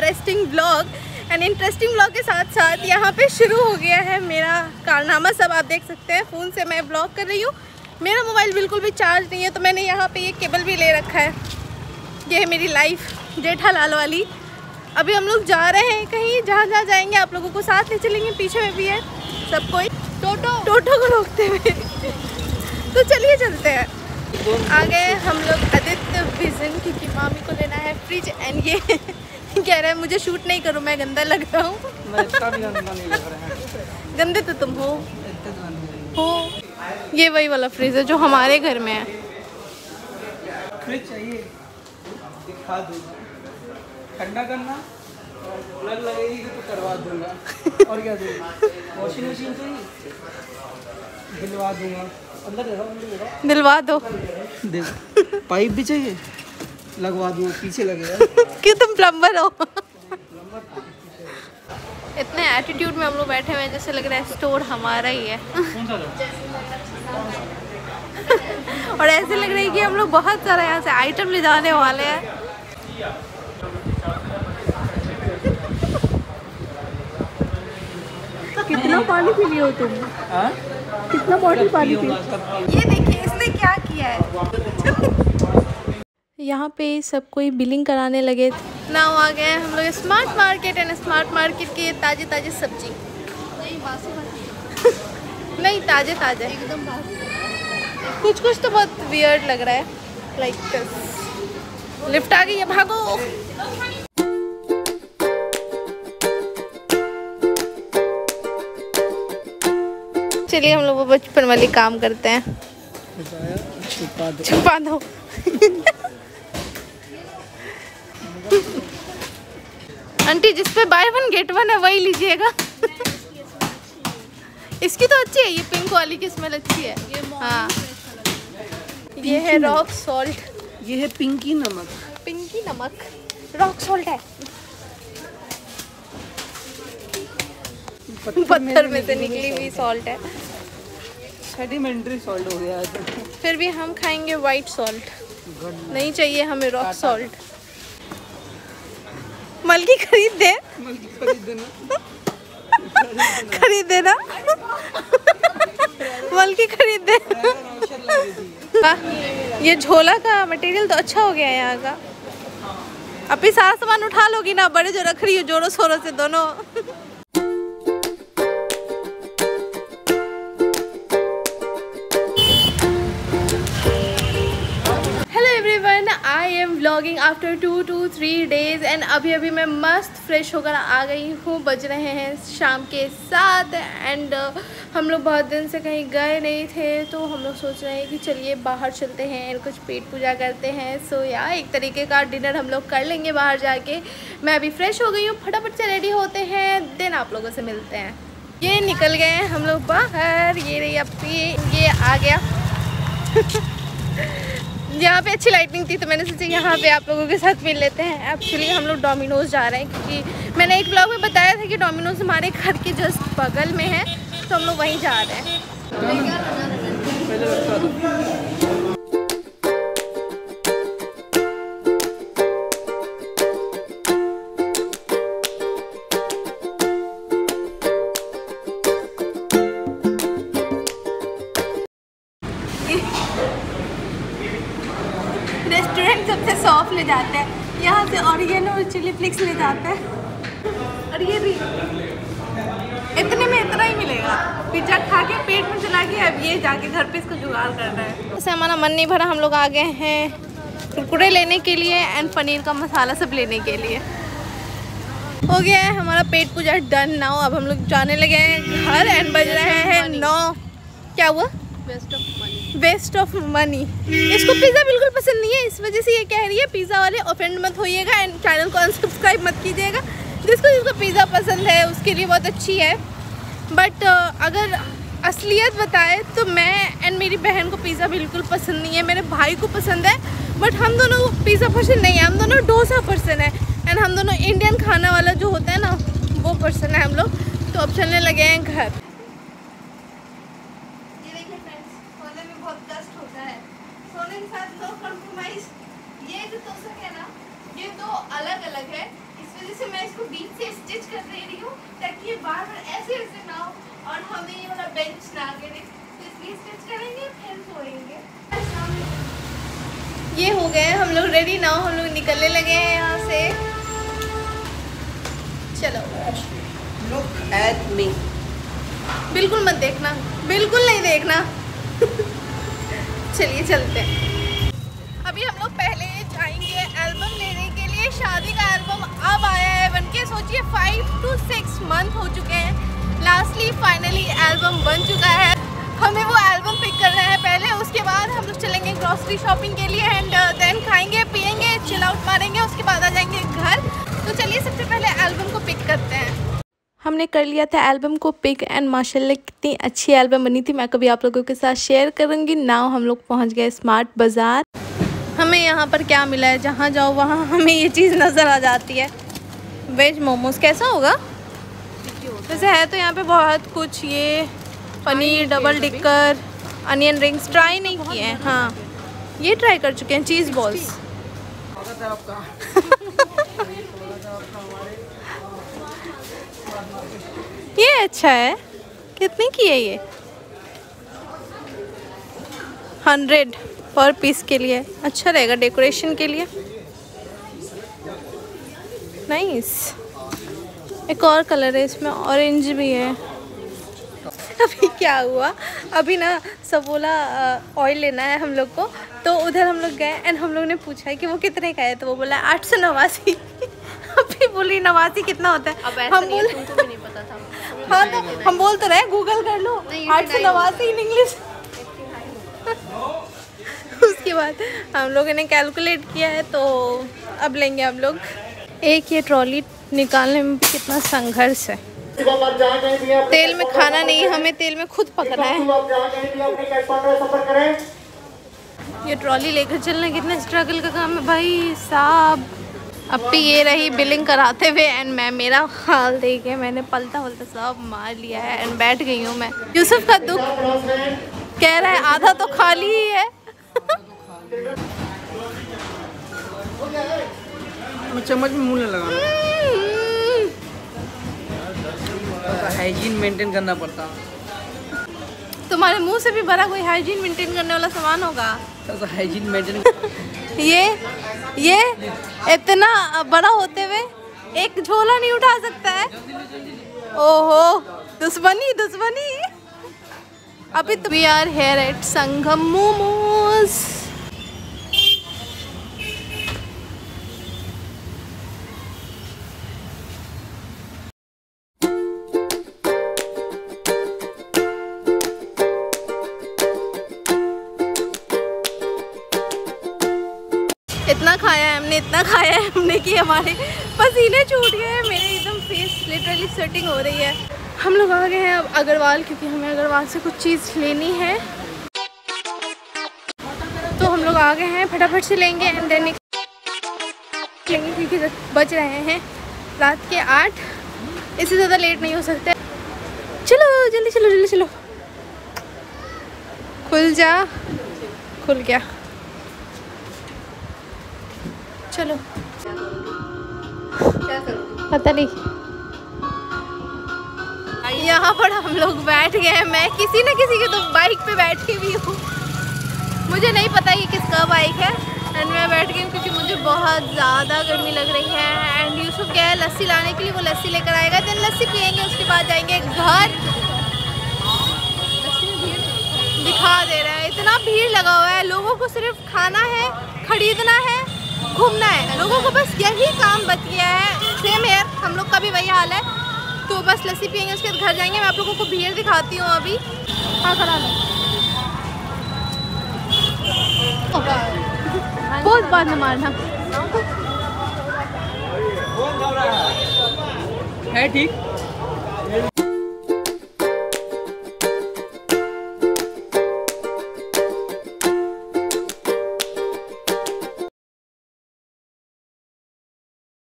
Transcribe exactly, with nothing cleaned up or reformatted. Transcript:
Interesting blog. And interesting blog के साथ साथ यहाँ पे शुरू हो गया है मेरा कारनामा। सब आप देख सकते हैं, फ़ोन से मैं ब्लॉग कर रही हूँ। मेरा मोबाइल बिल्कुल भी चार्ज नहीं है, तो मैंने यहाँ पे ये केबल भी ले रखा है। ये है मेरी लाइफ जेठालाल वाली। अभी हम लोग जा रहे हैं कहीं, जहाँ जहाँ जाएंगे आप लोगों को साथ ले चलेंगे। पीछे में भी है सब कोई टोटो टोटो को रोकते हुए। तो चलिए चलते हैं। आ गए हम लोग आदित्य विजन, क्योंकि मामी को लेना है फ्रिज। एंड ये कह रहा है मुझे शूट नहीं करो, मैं गंदा लग रहा हूँ। गंदे तो तुम हो हो ये वही वाला फ्रिज है जो हमारे घर में है। फ्रिज चाहिए, दिखा दूंगा। ठंडा करना, प्लग लगेगी तो करवा दूंगा। और क्या दूंगा? वॉशिंग मशीन चाहिए, दिलवा दूंगा। अंदर दे दो, दिलवा दो। दे पाइप भी चाहिए, लगवा दूंगा। पीछे लगेगा। क्यों, तुम प्लम्बर हो? इतने एटीट्यूड में हम लोग बैठे हुए हैं जैसे लग रहा है स्टोर हमारा ही है। और ऐसे लग रहा है कि हम लोग बहुत सारा यहाँ से आइटम ले जाने वाले हैं। कितना पानी पी लियो तुम? हाँ? कितना बॉटल पानी पी? ये देखिए इसने क्या किया है। यहाँ पे सब कोई बिलिंग कराने लगे थे। नाउ आ गए हम लोग smart market. And smart market की ताज़ी ताज़ी सब्जी नहीं, बासी नहीं, ताज़े ताज़े एकदम। कुछ कुछ तो बहुत वियर्ड लग रहा है। लाइक लिफ्ट आ गई है, भागो। चलिए हम लोग वो बचपन वाली काम करते हैं। छुपा दो, छुपा दो। आंटी जिस पे बाय वन गेट वन है वही लीजिएगा। इसकी तो अच्छी है, ये पिंक वाली की स्मेल अच्छी है। ये हाँ, ये है रॉक सॉल्ट। ये है पिंकी नमक। पिंकी नमक रॉक सॉल्ट है। पत्थर में से निकली हुई सॉल्ट है। सेडिमेंट्री सॉल्ट हो गया है। फिर भी हम खाएंगे वाइट सॉल्ट, नहीं चाहिए हमें रॉक सॉल्ट। मलकी खरीद दे, खरीद देना। खरीद देना। मलकी खरीद दे। हाँ, ये झोला का मटेरियल तो अच्छा हो गया है यहाँ का। अभी सारा सामान उठा लोगी ना, बड़े जो रख रही हो जोरों शोरों से दोनों। I am vlogging after two two three days. And अभी अभी मैं मस्त फ्रेश होकर आ गई हूँ। बज रहे हैं शाम के सात। एंड uh, हम लोग बहुत दिन से कहीं गए नहीं थे, तो हम लोग सोच रहे हैं कि चलिए बाहर चलते हैं और कुछ पेट पूजा करते हैं। सो so, या एक तरीके का डिनर हम लोग कर लेंगे बाहर जाके। मैं अभी फ्रेश हो गई हूँ, फटाफट से रेडी होते हैं, देन आप लोगों से मिलते हैं। ये निकल गए हैं हम लोग बाहर। ये रही अपी, ये आ गया। यहाँ पे अच्छी लाइटिंग थी तो मैंने सोचा यहाँ पे आप लोगों के साथ मिल लेते हैं। एक्चुअली हम लोग डोमिनोज़ जा रहे हैं, क्योंकि मैंने एक ब्लॉग में बताया था कि डोमिनोज़ हमारे घर के जस्ट बगल में है, तो हम लोग वहीं जा रहे हैं। रेस्टोरेंट सबसे सॉफ्ट ले जाते हैं, यहाँ से ऑरिगेनो और चिली फ्लेक्स ले जाते हैं। और ये भी इतने में इतना ही मिलेगा। पिज्जा खा के पेट में चला गया, अब ये जाके घर पे इसको जुगाड़ करना है। वैसे हमारा मन नहीं भरा, हम लोग आ गए हैं कुरकुरे लेने के लिए एंड पनीर का मसाला सब लेने के लिए। हो गया है हमारा पेट पूजा डन। नाउ अब हम लोग जाने लगे हैं घर। एंड बज रहे हैं नौ। क्या हुआ? Waste of money. Waste of money. इसको पिज़्ज़ा बिल्कुल पसंद नहीं है, इस वजह से ये कह रही है पिज़्ज़ा वाले ऑफेंड मत होइएगा एंड चैनल को अनसब्सक्राइब मत कीजिएगा। जिसको जिसको पिज़्ज़ा पसंद है उसके लिए बहुत अच्छी है। बट uh, अगर असलियत बताए तो मैं एंड मेरी बहन को पिज़्ज़ा बिल्कुल पसंद नहीं है। मेरे भाई को पसंद है, बट हम दोनों पिज़्ज़ा पसंद नहीं है। हम दोनों डोसा पसंद है एंड हम दोनों इंडियन खाना वाला जो होता है ना वो पसंद है हम लोग। तो अब चलने लगे हैं घर। ये देखिए फ्रेंड्स, सोने में बहुत कष्ट होता है, सोने के साथ नो कॉम्प्रोमाइज। ये जो तोशक है ना, ये दो अलग अलग है, इस वजह वजह से मैं इसको बीच से स्टिच कर दे रही हूँ ताकि ये बार बार ऐसे ऐसे ना हो और हमें ये वाला बेंच ना गिरे, तो इसलिए स्टिच करेंगे फिर सोएंगे। ये हो गए हम लोग रेडी ना, हम लोग निकलने लगे हैं यहाँ से। चलो लुक एट मी। बिल्कुल मत देखना, बिल्कुल नहीं देखना। चलिए चलते हैं। अभी हम लोग पहले जाएंगे एल्बम लेने के लिए। शादी का एल्बम अब आया है बन के, सोचिए फाइव टू सिक्स मंथ हो चुके हैं। लास्टली फाइनली एल्बम बन चुका है। हमें वो एल्बम पिक करना है पहले, उसके बाद हम लोग चलेंगे ग्रॉसरी शॉपिंग के लिए एंड देन खाएंगे पिएंगे चिल आउट मारेंगे, उसके बाद आ जाएंगे घर। तो चलिए सबसे पहले एल्बम को पिक करते हैं। हमने कर लिया था एल्बम को पिक एंड माशाल्लाह कितनी अच्छी एल्बम बनी थी, मैं कभी आप लोगों के साथ शेयर करूँगी। नाउ हम लोग पहुँच गए स्मार्ट बाज़ार। हमें यहाँ पर क्या मिला है, जहाँ जाओ वहाँ हमें ये चीज़ नज़र आ जाती है। वेज मोमोज़ कैसा होगा? वैसे है तो यहाँ पे बहुत कुछ, ये पनीर डबल टिक्कर अनियन रिंग्स ट्राई नहीं किए हैं। हाँ ये ट्राई कर चुके हैं, चीज़ बॉल्स। ये अच्छा है, कितने की है ये? हंड्रेड पर पीस के लिए, अच्छा रहेगा डेकोरेशन के लिए। नाइस। एक और कलर है इसमें, ऑरेंज भी है। अभी क्या हुआ, अभी ना सब बोला ऑयल लेना है हम लोग को, तो उधर हम लोग गए एंड हम लोग ने पूछा कि वो कितने का है, तो वो बोला आठ सौ नवासी। अभी बोली नवासी कितना होता है? अब हम बोल तुमको भी नहीं पता था। हाँ तो हम बोल तो रहे गूगल कर लो, आठ सौ नवासी इन इंग्लिश। उसके बाद हम लोगों ने कैलकुलेट किया है, तो अब लेंगे हम लोग। एक ये ट्रॉली निकालने में भी कितना संघर्ष है। तेल में खाना नहीं, हमें तेल में खुद पकना है। ये ट्रॉली लेकर चलना कितना स्ट्रगल का काम है भाई साहब। अब भी ये रही बिलिंग कराते हुए एंड मैं, मेरा हाल देखे मैंने पलटा वलटा सब मार लिया है एंड बैठ गई हूँ मैं। यूसुफ का दुख कह रहा है आधा तो खाली ही है। चम्मच में मुंह न लगाना, हाइजीन मेंटेन करना पड़ता। तुम्हारे मुंह से भी बड़ा कोई हाइजीन मेंटेन करने वाला सामान होगा। तो हाइजीन मेंटेन ये ये इतना बड़ा होते हुए एक झोला नहीं उठा सकता है। ओहो दुश्मनी दुश्मनी। अभी तो we are here at Sangam Momos. इतना खाया है हमने, इतना खाया है हमने कि हमारे पसीने छूट गए हैं। मेरे एकदम फेस लिटरली स्वेटिंग हो रही है। हम लोग आ गए हैं अब अग्रवाल, क्योंकि हमें अग्रवाल से कुछ चीज़ लेनी है। तो हम लोग आ गए हैं, फटाफट से लेंगे एंड देन लेंगे, क्योंकि बज रहे हैं रात के आठ। इससे ज़्यादा लेट नहीं हो सकते। चलो जल्दी चलो जल्दी चलो। खुल जा, खुल गया। चलो क्या करूं पता नहीं। यहाँ पर हम लोग बैठ गए हैं। मैं किसी न किसी के तो बाइक पे बैठी हुई हूँ, मुझे नहीं पता ये किसका बाइक है एंड मैं बैठ गई हूँ क्योंकि मुझे बहुत ज़्यादा गर्मी लग रही है। एंड यूसुफ गया है लस्सी लाने के लिए, वो लस्सी लेकर आएगा, देन लस्सी पियेंगे, उसके बाद जाएंगे घर। दिखा दे रहा है इतना भीड़ लगा हुआ है, लोगों को सिर्फ खाना है, खरीदना है, घूमना है। लोगों को बस यही काम बच गया है। सेम हेयर हम लोग का भी वही हाल है। तो बस लस्सी पियेंगे, उसके बाद घर जाएंगे। मैं आप लोगों को भीड़ दिखाती हूँ अभी। हाँ करा लो, बहुत बार न मारना है ठीक।